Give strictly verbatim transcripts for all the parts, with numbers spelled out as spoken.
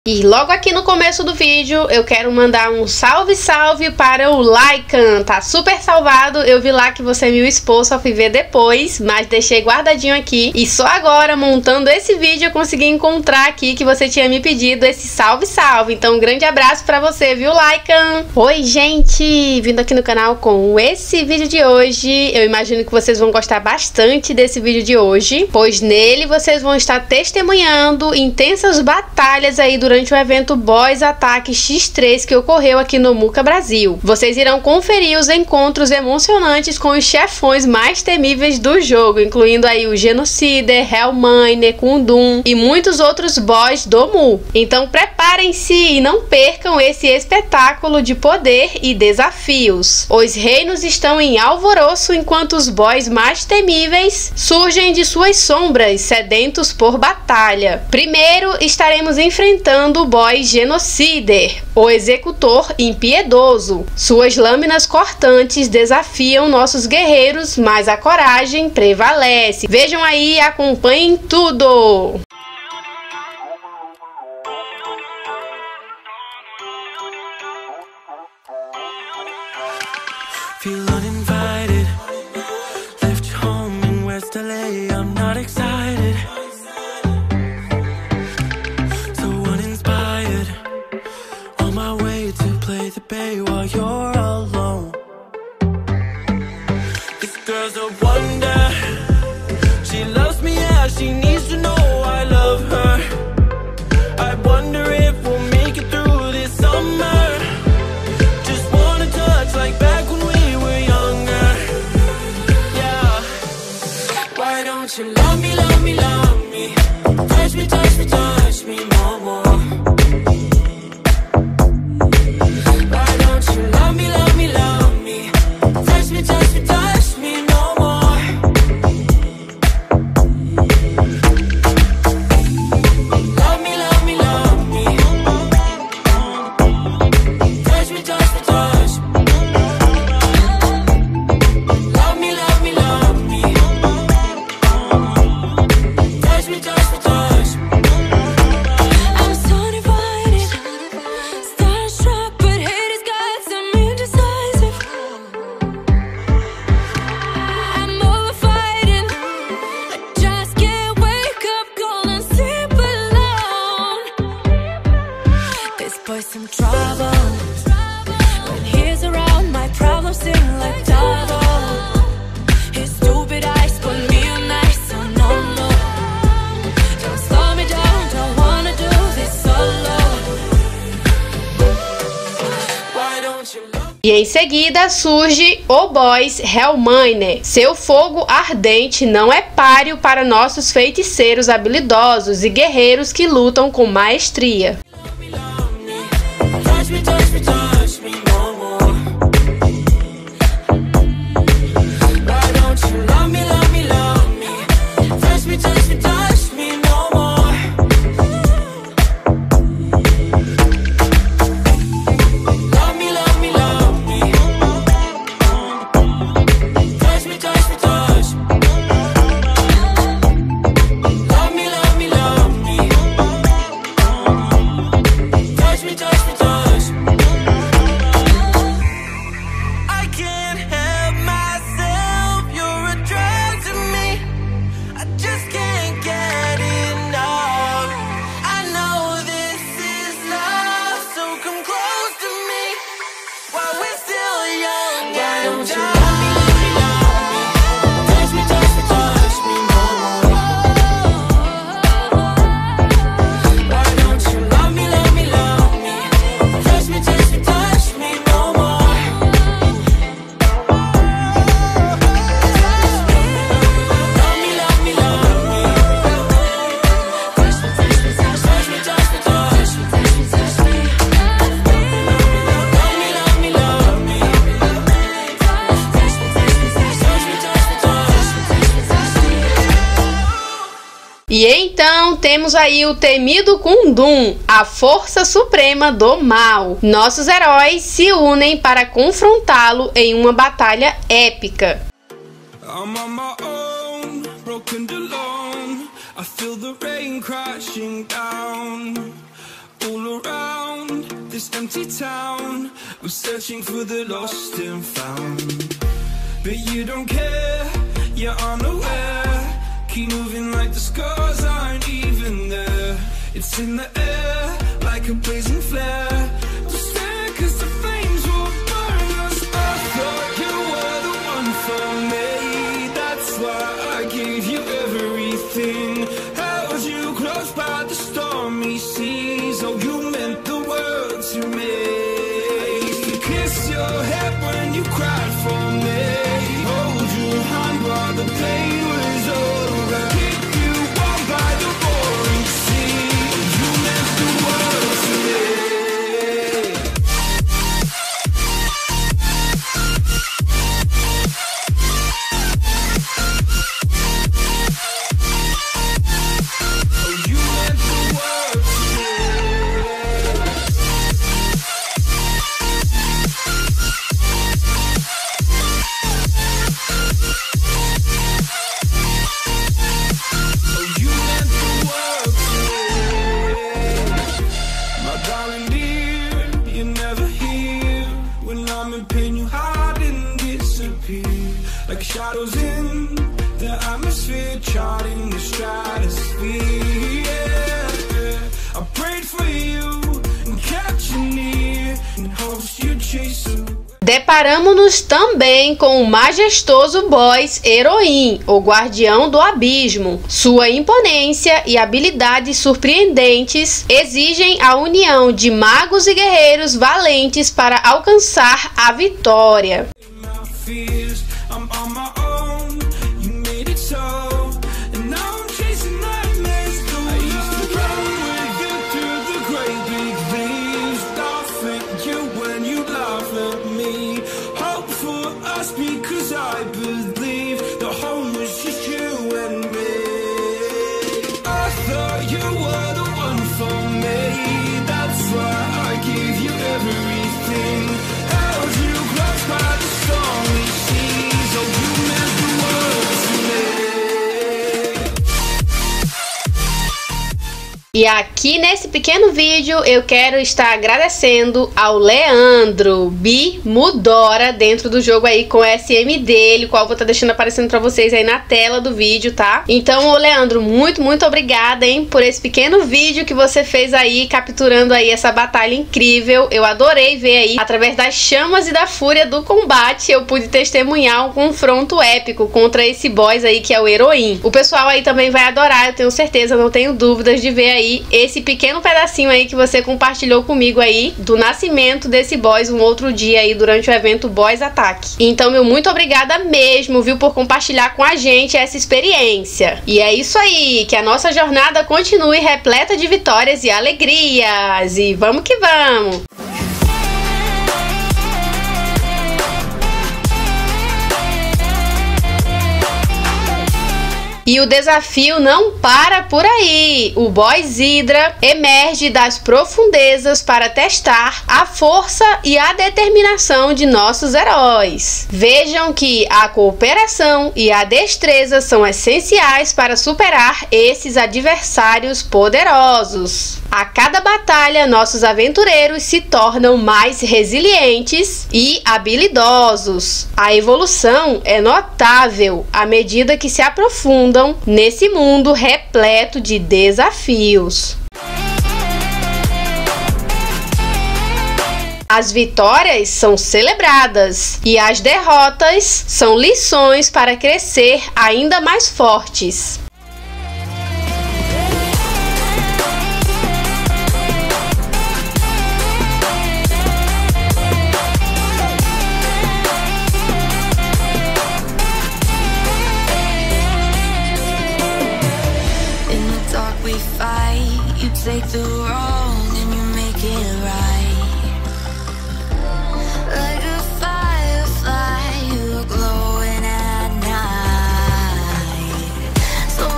E logo aqui no começo do vídeo eu quero mandar um salve salve para o Lycan, tá super salvado. Eu vi lá que você me expôs, só fui ver depois, mas deixei guardadinho aqui. E só agora, montando esse vídeo, eu consegui encontrar aqui que você tinha me pedido esse salve salve. Então um grande abraço pra você, viu, Lycan? Oi gente, vindo aqui no canal com esse vídeo de hoje. Eu imagino que vocês vão gostar bastante desse vídeo de hoje, pois nele vocês vão estar testemunhando intensas batalhas aí durante durante o evento Boys Attack X três que ocorreu aqui no Muka Brasil. Vocês irão conferir os encontros emocionantes com os chefões mais temíveis do jogo, incluindo aí o Genocider, Hellminer, Kundum e muitos outros boys do Mu. Então preparem-se e não percam esse espetáculo de poder e desafios. Os reinos estão em alvoroço enquanto os boys mais temíveis surgem de suas sombras, sedentos por batalha. Primeiro estaremos enfrentando o boy Genocider, o executor impiedoso. Suas lâminas cortantes desafiam nossos guerreiros, mas a coragem prevalece. Vejam aí e acompanhem tudo! Feel uninvited, left home in West L A, I'm not excited. So uninspired, on my way to play the bay while you're alone. This girl's a wonder, she loves me, yeah, she needs to know I love her. I wonder if we'll make it through this summer. Just wanna touch like back when we were younger. Yeah. Why don't you love me, love me, love me? Touch me, touch me, touch me no more. Why don't you love me, love me, love me? Touch me, touch me, touch me no more. Love me, love me, love me. Touch me, touch me, touch me. Love me, love me, love me. Touch me, touch me, touch me. I'm so divided, starstruck, but hate has got some indecisive. I'm over fighting, I just can't wake up cold and sleep alone. This boy's some trouble. When he's around, my problems seem like double. His stupid eyes put me on ice, so no, no. Don't slow me down, don't wanna do this solo. Why don't you love E em seguida surge o Boys Hellminer. Seu fogo ardente não é páreo para nossos feiticeiros habilidosos e guerreiros que lutam com maestria. me, love me? Touch me, touch me, touch me no more. Why don't you love me, love me, love me? Touch me, touch me, touch me no more. Love me, love me, love me. Touch me, touch me, touch me. Love me, love me, love me. Touch me, touch me, touch me. I can't help myself, you're a drug to me. I just can't get enough. I know this is love, so come close to me while we're still young. Why don't you love me, love me, love me? Touch me, touch me, touch me no more. Why don't you love me, love me, love me? Touch me, touch me, touch me no more. Love me, love me, love me. Touch me, touch me, touch me, touch me, touch me, touch me, touch me. Love me, love me, love me. Touch me, touch me, touch me, touch me, touch me, touch me, touch me. E então temos aí o temido Kundum, a força suprema do mal. Nossos heróis se unem para confrontá-lo em uma batalha épica. I'm on my own, broken alone. I feel the rain crashing down. All this empty town. We're searching for the lost and found. But you don't care, you're unaware. Keep moving like the scars aren't even there. It's in the air, like a blazing flare. Don't stare, cause the flames will burn us. I thought you were the one for me. That's why I gave you everything. Held you close by the stormy seas. Oh, you meant the world to me. I used to kiss your head when you cried for me. Hold your hand while the pain was over. Keep you warm by the roaring sea. You meant the world to me. Oh, you meant the world to me. Oh, you meant the world to me. My darling dear, you're never here. When I'm in pain, you hide and disappear. Like shadows in the atmosphere, charting the stratosphere. Yeah. I prayed for you and kept you near in hopes you'd chase away. Deparamos-nos também com o majestoso boss Heroin, o guardião do abismo. Sua imponência e habilidades surpreendentes exigem a união de magos e guerreiros valentes para alcançar a vitória. My fears, I'm on my own. You made it so, and now I'm chasing nightmares. I used to run with you through the great big leaves, laugh at you when you laugh at me. Hope for us because I believe the home was just you and me. I thought you were the one for me. That's why I gave you everything. Held you close by the stormy seas. Oh, you meant the world to me. E aqui nesse pequeno vídeo eu quero estar agradecendo ao Leandro Bi Mudora dentro do jogo aí com o S M dele, qual eu vou estar deixando aparecendo pra vocês aí na tela do vídeo, tá? Então, ô Leandro, muito, muito obrigada, hein, por esse pequeno vídeo que você fez aí, capturando aí essa batalha incrível. Eu adorei ver aí, através das chamas e da fúria do combate, eu pude testemunhar um confronto épico contra esse boss aí que é o Heroin. O pessoal aí também vai adorar, eu tenho certeza, não tenho dúvidas de ver aí esse pequeno pedacinho aí que você compartilhou comigo aí do nascimento desse boss um outro dia aí durante o evento Boss Attack. Então, meu muito obrigada mesmo, viu, por compartilhar com a gente essa experiência. E é isso aí, que a nossa jornada continue repleta de vitórias e alegrias. E vamos que vamos! E o desafio não para por aí. O boss Hydra emerge das profundezas para testar a força e a determinação de nossos heróis. Vejam que a cooperação e a destreza são essenciais para superar esses adversários poderosos. A cada batalha, nossos aventureiros se tornam mais resilientes e habilidosos. A evolução é notável à medida que se aprofundam nesse mundo repleto de desafios. As vitórias são celebradas e as derrotas são lições para crescer ainda mais fortes. Take the wrong and you make it right. Like a firefly, you're glowing at night. So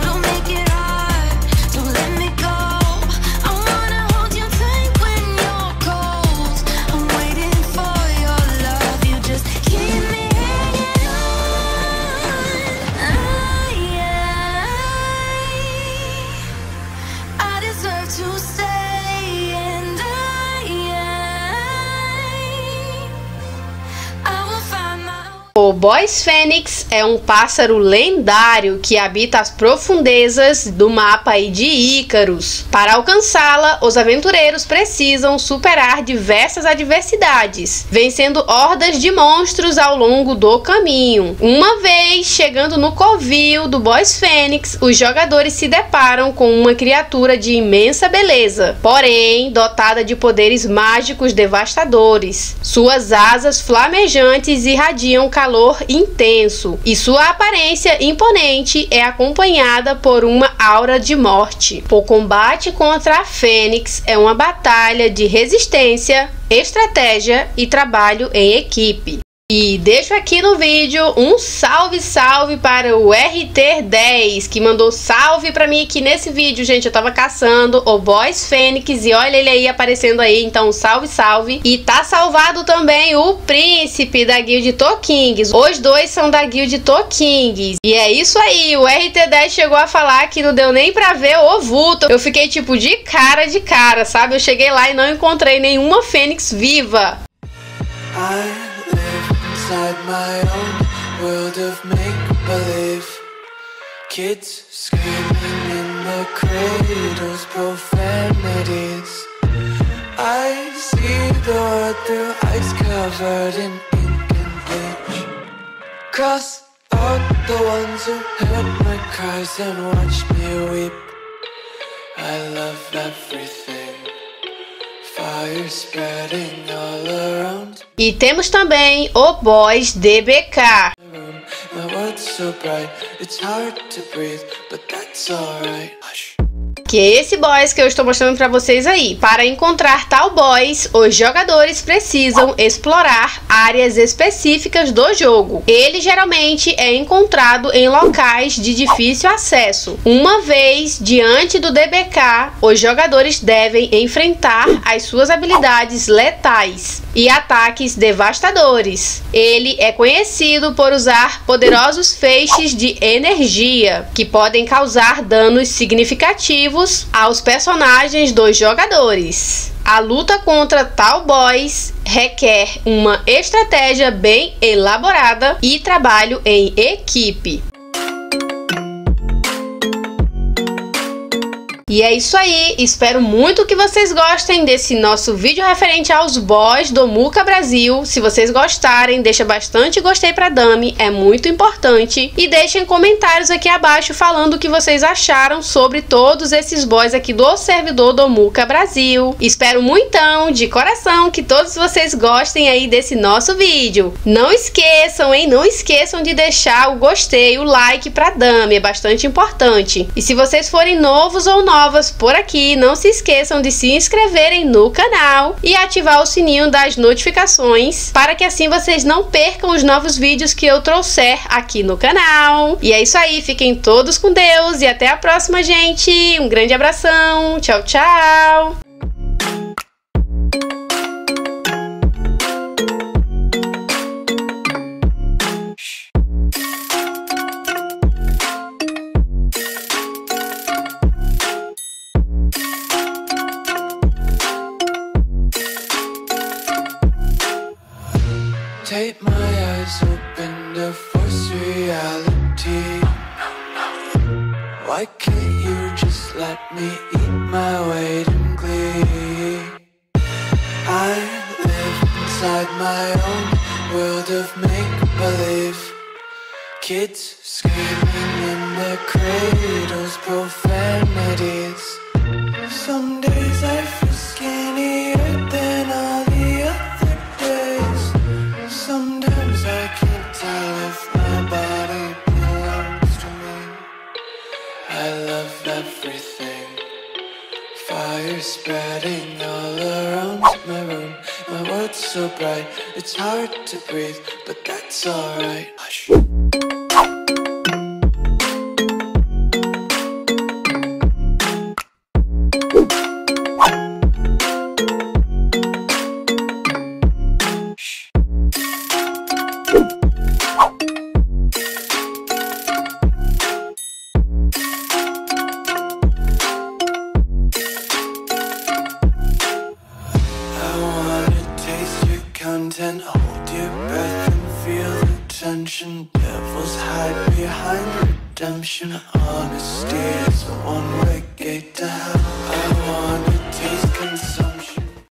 O Boys Fênix é um pássaro lendário que habita as profundezas do mapa aí de Ícaros. Para alcançá-la, os aventureiros precisam superar diversas adversidades, vencendo hordas de monstros ao longo do caminho. Uma vez chegando no covil do Boys Fênix, os jogadores se deparam com uma criatura de imensa beleza, porém dotada de poderes mágicos devastadores. Suas asas flamejantes irradiam calor intenso e sua aparência imponente é acompanhada por uma aura de morte. O combate contra a Fênix é uma batalha de resistência, estratégia e trabalho em equipe. E deixo aqui no vídeo um salve salve para o R T dez, que mandou salve pra mim aqui nesse vídeo, gente. Eu tava caçando o Boys Fênix e olha ele aí aparecendo aí, então salve salve. E tá salvado também o Príncipe da Guild Tokings. Os dois são da Guild Tokings. E é isso aí, o R T dez chegou a falar que não deu nem pra ver o vulto. Eu fiquei tipo de cara de cara, sabe? Eu cheguei lá e não encontrei nenhuma Fênix viva. I inside my own world of make-believe. Kids screaming in the cradles, profanities. I see the world through ice covered in ink and bleach. Cross out the ones who heard my cries and watched me weep. I love everything. Fire spreading all around. E temos também o Boys D B K. My world's so bright, it's hard to breathe, but that's alright. Hush. Que é esse boss que eu estou mostrando para vocês aí. Para encontrar tal boss, os jogadores precisam explorar áreas específicas do jogo. Ele geralmente é encontrado em locais de difícil acesso. Uma vez diante do D B K, os jogadores devem enfrentar as suas habilidades letais e ataques devastadores. Ele é conhecido por usar poderosos feixes de energia, que podem causar danos significativos aos personagens dos jogadores. A luta contra tal boss requer uma estratégia bem elaborada e trabalho em equipe. E é isso aí, espero muito que vocês gostem desse nosso vídeo referente aos boss do Muka Brasil. Se vocês gostarem, deixa bastante gostei pra Dami, é muito importante. E deixem comentários aqui abaixo falando o que vocês acharam sobre todos esses boss aqui do servidor do Muka Brasil. Espero muitão, de coração, que todos vocês gostem aí desse nosso vídeo. Não esqueçam, hein, não esqueçam de deixar o gostei, o like pra Dami, é bastante importante. E se vocês forem novos ou novos por aqui, não se esqueçam de se inscreverem no canal e ativar o sininho das notificações para que assim vocês não percam os novos vídeos que eu trouxer aqui no canal. E é isso aí, fiquem todos com Deus e até a próxima, gente. Um grande abração, tchau, tchau! Take my eyes open to force reality. Why can't you just let me eat my weight in glee? I live inside my own world of make-believe. Kids screaming in their cradles, profanities. Some days I feel skinnier than all the other days. Sometimes I can't tell if my body belongs to me. I love everything. Fire spreading all around my room. My world's so bright, it's hard to breathe, but that's alright. Hush. Content, hold your breath and feel the attention. Devils hide behind redemption. Honesty is a one-way